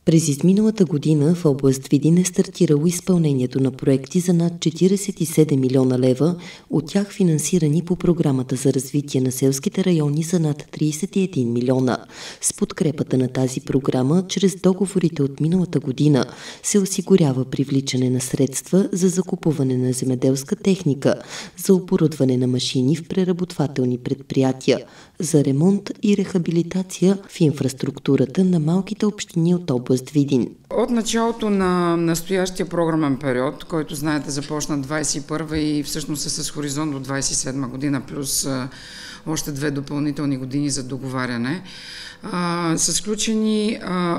През изминалата година в област Видин е стартирало изпълнението на проекти за над 47 милиона лева, от тях финансирани по програмата за развитие на селските райони за над 31 милиона. С подкрепата на тази програма, чрез договорите от миналата година, се осигурява привличане на средства за закупуване на земеделска техника, за оборудване на машини в преработвателни предприятия, за ремонт и рехабилитация в инфраструктурата на малките общини от област Видин. От началото на настоящия програмен период, който знаете започна 21 и всъщност е с хоризонт до 27 година, плюс още 2 допълнителни години за договаряне, са сключени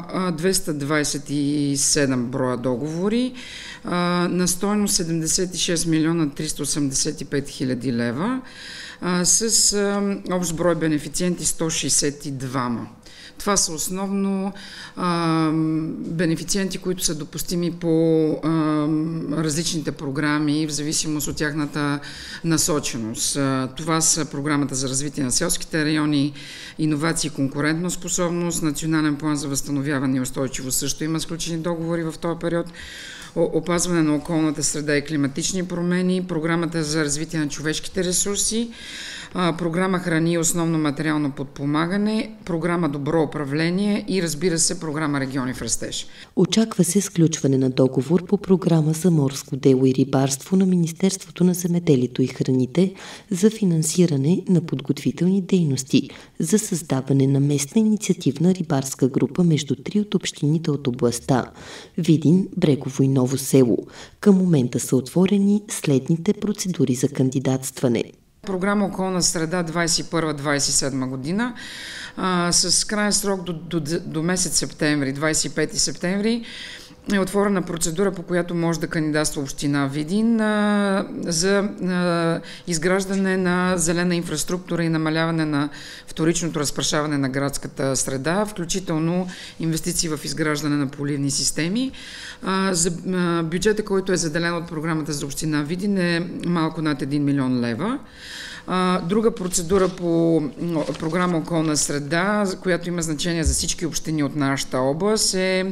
227 броя договори на стойност 76 милиона 385 хиляди лева с общ брой бенефициенти 162. Това са основно бенефициенти, които са допустими по различните програми в зависимост от тяхната насоченост. Това са програмата за развитие на селските райони, иновации и конкурентна способност, национален план за възстановяване и устойчивост също има сключени договори в този период, опазване на околната среда и климатични промени, програмата за развитие на човешките ресурси, програма храни и основно материално подпомагане, програма добро управление и, разбира се, програма региони в растеж. Очаква се сключване на договор по програма за морско дело и рибарство на Министерството на земеделието и храните за финансиране на подготвителни дейности за създаване на местна инициативна рибарска група между 3 от общините от областта – Видин, Брегово и Ново село. Към момента са отворени следните процедури за кандидатстване. Програма Околна среда 21-27 година с крайен срок до месец септември, 25 септември, е отворена процедура, по която може да кандидатства община Видин за изграждане на зелена инфраструктура и намаляване на вторичното разпрашаване на градската среда, включително инвестиции в изграждане на поливни системи. За бюджета, който е заделен от програмата за община Видин, е малко над 1 милион лева. Друга процедура по програма Околна среда, която има значение за всички общини от нашата област, е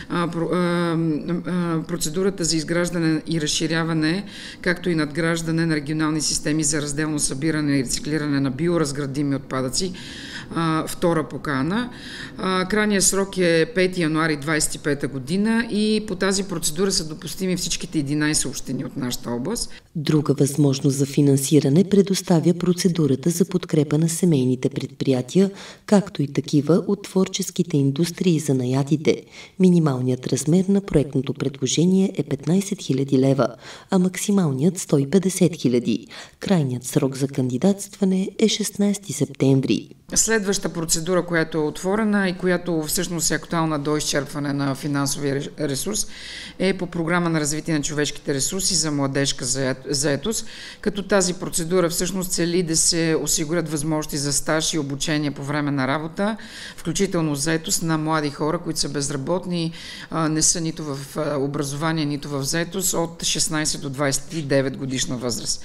процедурата за изграждане и разширяване, както и надграждане на регионални системи за разделно събиране и рециклиране на биоразградими отпадъци. Втора покана. Крайният срок е 5 януари 2025 година и по тази процедура са допустими всичките 11 общини от нашата област. Друга възможност за финансиране предоставя процедурата за подкрепа на семейните предприятия, както и такива от творческите индустрии и занаятите. Минималният размер на проектното предложение е 15 000 лева, а максималният 150 000. Крайният срок за кандидатстване е 16 септември. Следваща процедура, която е отворена и която всъщност е актуална до изчерпване на финансовия ресурс, е по програма на развитие на човешките ресурси за младежка заетост, като тази процедура всъщност цели да се осигурят възможности за стаж и обучение по време на работа, включително заетост на млади хора, които са безработни, не са нито в образование, нито в заетост от 16 до 29 годишна възраст.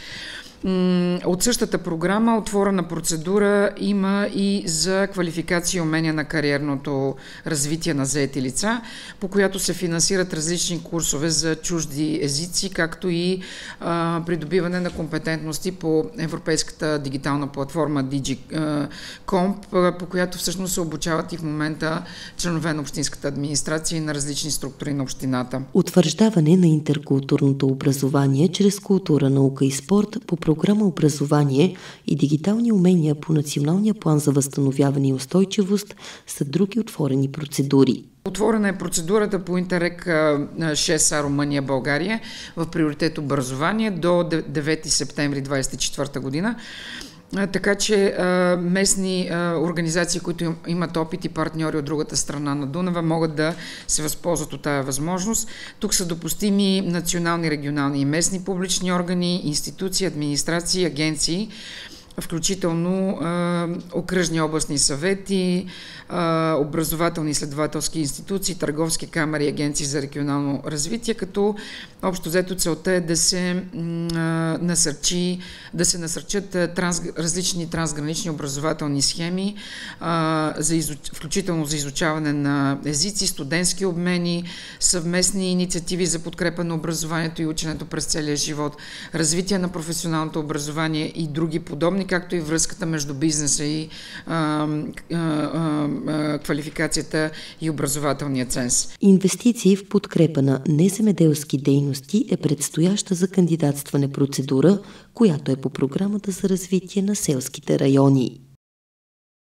От същата програма отворена процедура има и за квалификация и умения на кариерното развитие на заети лица, по която се финансират различни курсове за чужди езици, както и придобиване на компетентности по европейската дигитална платформа DigiComp, по която всъщност се обучават и в момента членове на общинската администрация и на различни структури на общината. Утвърждаване на интеркултурното образование чрез култура, наука и спорт по програма Образование и дигитални умения по Националния план за възстановяване и устойчивост са други отворени процедури. Отворена е процедурата по Интерек 6А Румъния-България в приоритет образование до 9 септември 2024 година. Така че местни организации, които имат опит и партньори от другата страна на Дунава, могат да се възползват от тази възможност. Тук са допустими национални, регионални и местни публични органи, институции, администрации, агенции, включително окръжни областни съвети, образователни изследователски институции, търговски камери и агенции за регионално развитие, като общо взето целта е да се насърчат различни трансгранични образователни схеми, включително за изучаване на езици, студентски обмени, съвместни инициативи за подкрепа на образованието и ученето през целия живот, развитие на професионалното образование и други подобни, както и връзката между бизнеса и квалификацията и образователния ценз. Инвестиции в подкрепа на неземеделски дейности е предстояща за кандидатстване процедура, която е по програмата за развитие на селските райони.